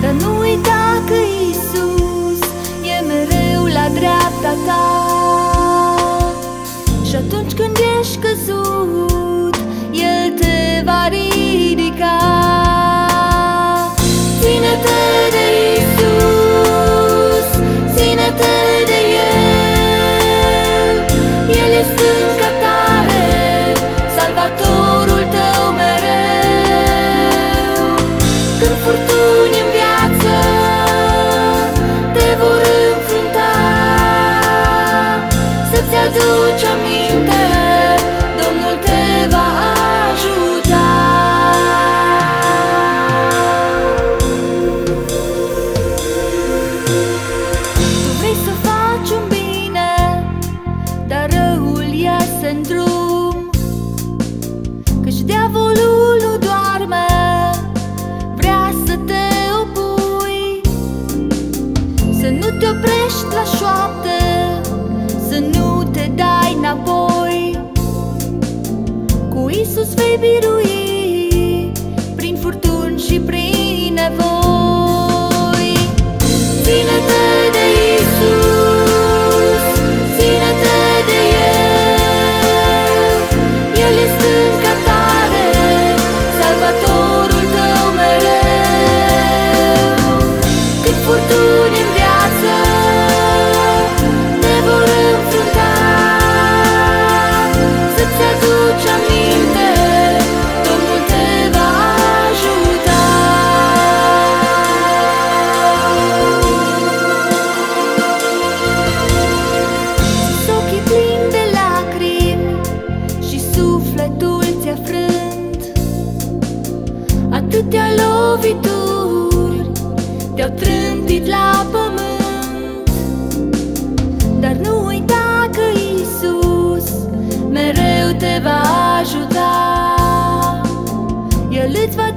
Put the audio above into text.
Dar nu uita că Iisus e mereu la dreapta ta. Și atunci când ești căzut, El te va ridica. Ține-te de Iisus, ține-te de El. El e stânca tare, salvatorul tău mereu. Când furtuni în viață te vor înfrunta, să-ți aduci aminte, Domnul te va ajuta. Tu vrei să faci un bine, dar răul iese în drum, căci diavolul nu doarme, vrea să te opui. Să nu te oprești la șoapte, să nu te dai înapoi. Cu Iisus vei birui prin furtuni și prin nevoi. Ține-te de Iisus, ține-te de El. El e stânca tare, salvatorul tău mereu. Când furtuni în viață te vor înfrunta, să-ți aduci aminte, Domnul te va ajuta. Ți-s ochii plini de lacrimi și sufletul ți-a frânt, atâtea lovituri te-au trântit la pământ. Dar nu uita că Iisus mereu te va ajuta. El îți va